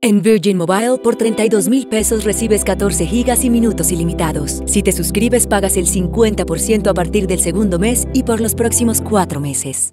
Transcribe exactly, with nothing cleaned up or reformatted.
En Virgin Mobile, por treinta y dos mil pesos recibes catorce gigas y minutos ilimitados. Si te suscribes, pagas el cincuenta por ciento a partir del segundo mes y por los próximos cuatro meses.